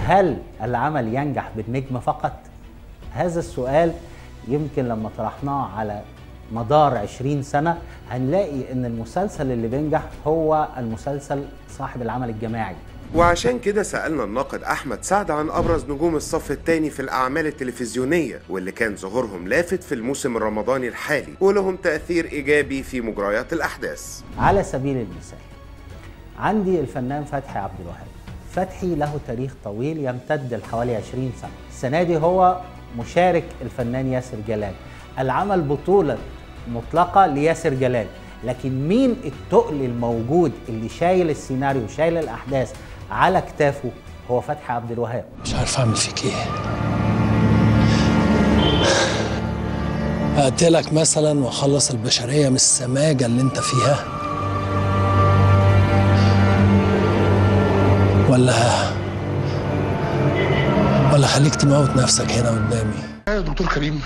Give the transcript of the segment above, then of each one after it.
هل العمل ينجح بالنجم فقط؟ هذا السؤال يمكن لما طرحناه على مدار 20 سنة هنلاقي ان المسلسل اللي بينجح هو المسلسل صاحب العمل الجماعي. وعشان كده سألنا الناقد أحمد سعد عن أبرز نجوم الصف الثاني في الأعمال التلفزيونية واللي كان ظهورهم لافت في الموسم الرمضاني الحالي ولهم تأثير إيجابي في مجريات الأحداث. على سبيل المثال عندي الفنان فتحي عبد الوهاب. فتحي له تاريخ طويل يمتد لحوالي 20 سنة. السنة دي هو مشارك الفنان ياسر جلال. العمل بطولة مطلقة لياسر جلال، لكن مين التقل الموجود اللي شايل السيناريو وشايل الأحداث على كتافه؟ هو فتحي عبد الوهاب. مش عارف اعمل فيك ايه. اقتلك مثلا واخلص البشريه من السماجه اللي انت فيها، ولا خليك تموت نفسك هنا قدامي. يا دكتور كريم،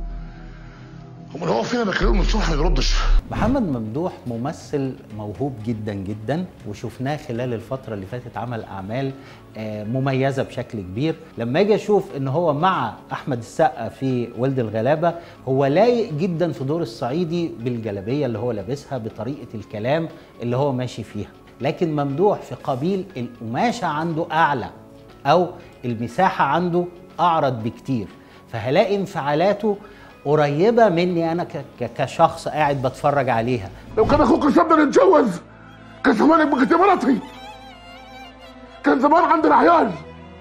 هو فينا بكلمه من الصبح ما يردش. محمد ممدوح ممثل موهوب جدا جدا، وشفناه خلال الفترة اللي فاتت عمل أعمال مميزة بشكل كبير. لما اجي اشوف ان هو مع احمد السقا في ولد الغلابة، هو لايق جدا في دور الصعيدي بالجلابية اللي هو لابسها، بطريقة الكلام اللي هو ماشي فيها. لكن ممدوح في قبيل القماشة عنده أعلى، أو المساحة عنده أعرض بكتير، فهلاقي انفعالاته قريبة مني أنا كشخص قاعد بتفرج عليها. لو كان أخوك سابنا نتجوز كان زمانك بقيت مراتي، كان زمان عندنا عيال،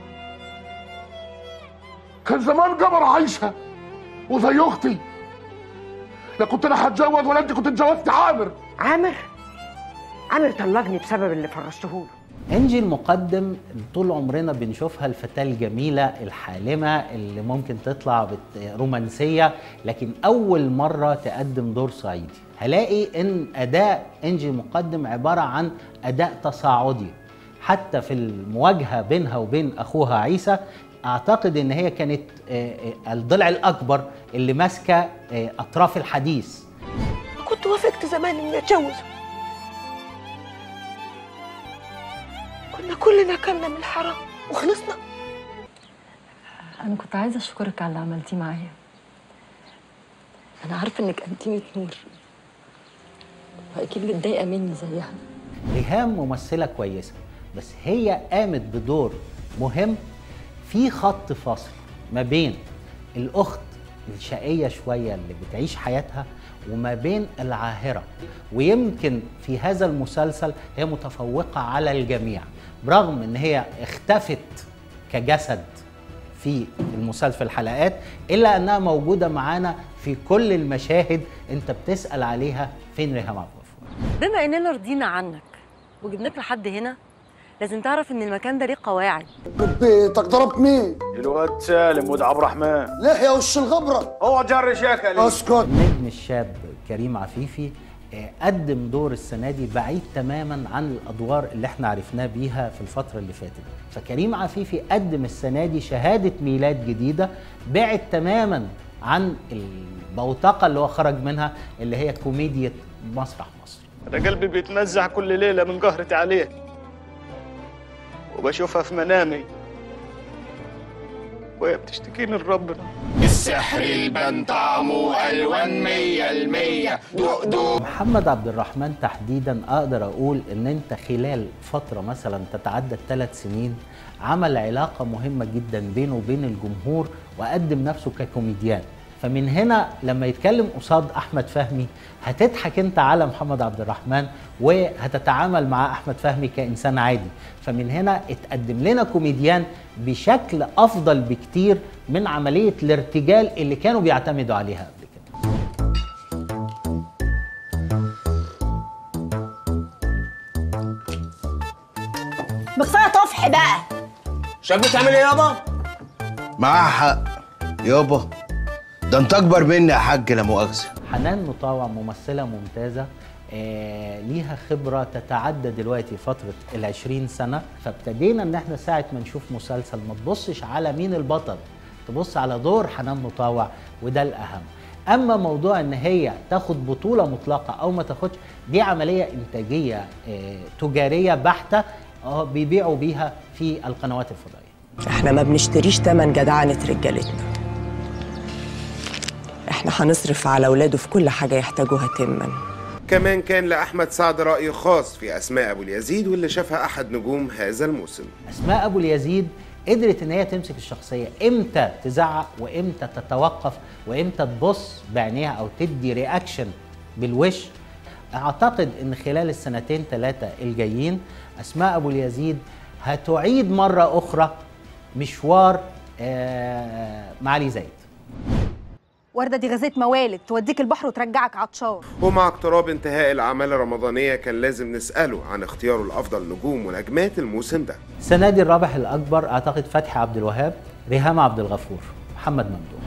كان زمان قمر عايشة وزي أختي. لا كنت أنا هتجوز ولا أنت كنت اتجوزت عامر. عامر طلقني بسبب اللي فرشته له. إنجي المقدم طول عمرنا بنشوفها الفتاة الجميلة الحالمة اللي ممكن تطلع رومانسية، لكن أول مرة تقدم دور صعيدي. هلاقي إن أداء إنجي المقدم عبارة عن أداء تصاعدي. حتى في المواجهة بينها وبين أخوها عيسى، أعتقد إن هي كانت الضلع الأكبر اللي ماسكة أطراف الحديث. كنت وافقت زمان إني أتجوزه، كنا كلنا كلنا من الحرام وخلصنا. أنا كنت عايزة أشكرك على اللي عملتيه معايا. أنا عارفة إنك أنتيمة نور، وأكيد متضايقة مني زيها. ريهام ممثلة كويسة، بس هي قامت بدور مهم في خط فاصل ما بين الأخت الشقية شوية اللي بتعيش حياتها وما بين العاهرة. ويمكن في هذا المسلسل هي متفوقة على الجميع، برغم ان هي اختفت كجسد في المسلسل في الحلقات، الا انها موجودة معانا في كل المشاهد. انت بتسأل عليها فين ريهام عبد الغفور. بما اننا رضينا عنك وجبناك لحد هنا، لازم تعرف ان المكان ده ليه قواعد. بيتك ضربت مين؟ الواد سالم ود عبد الرحمن. لحية وش الغبرة. هو جري شكلي. اسكت. النجم الشاب كريم عفيفي قدم دور السنة دي بعيد تماما عن الأدوار اللي احنا عرفناه بيها في الفترة اللي فاتت. فكريم عفيفي قدم السنة دي شهادة ميلاد جديدة، بعد تماما عن البوتقة اللي هو خرج منها، اللي هي كوميديا مسرح مصر. أنا قلبي بيتنزع كل ليلة من قهرتي عليه، وبشوفها في منامي وهي بتشتكيني لربنا. السحر البان طعمه ألوان 100%. دوق دوق. محمد عبد الرحمن تحديدا اقدر اقول ان انت خلال فتره مثلا تتعدى 3 سنين عمل علاقه مهمه جدا بينه وبين الجمهور، وقدم نفسه ككوميديان. فمن هنا لما يتكلم قصاد احمد فهمي هتضحك انت على محمد عبد الرحمن، وهتتعامل مع احمد فهمي كانسان عادي. فمن هنا اتقدم لنا كوميديان بشكل افضل بكتير من عمليه الارتجال اللي كانوا بيعتمدوا عليها قبل كده. بكفايه طفح بقى. شايف بتعمل ايه يابا؟ معاها حق يابا، ده انت اكبر مني يا حاج لا مؤاخذه. حنان مطاوع ممثله ممتازه، ليها خبره تتعدى دلوقتي فتره ال20 سنه. فابتدينا ان احنا ساعه ما نشوف مسلسل ما تبصش على مين البطل، تبص على دور حنان مطاوع، وده الاهم. اما موضوع ان هي تاخد بطوله مطلقه او ما تاخدش، دي عمليه انتاجيه تجاريه بحته بيبيعوا بيها في القنوات الفضائيه. احنا ما بنشتريش تمن جدعنة رجالتنا. احنا هنصرف على اولاده في كل حاجة يحتاجوها تما. كمان كان لأحمد سعد رأي خاص في أسماء أبو اليزيد واللي شافها أحد نجوم هذا الموسم. أسماء أبو اليزيد قدرت إن هي تمسك الشخصية، إمتى تزعق وإمتى تتوقف وإمتى تبص بعينيها أو تدي رياكشن بالوش. أعتقد إن خلال السنتين 3 الجايين أسماء أبو اليزيد هتعيد مرة أخرى مشوار معالي زايد. وردة دي غازة موالد توديك البحر وترجعك عطشان. ومع اقتراب انتهاء الأعمال الرمضانية كان لازم نسأله عن اختياره لأفضل نجوم ونجمات الموسم ده. السنة دي الرابح الأكبر أعتقد فتحي عبد الوهاب، ريهام عبد الغفور، محمد ممدوح.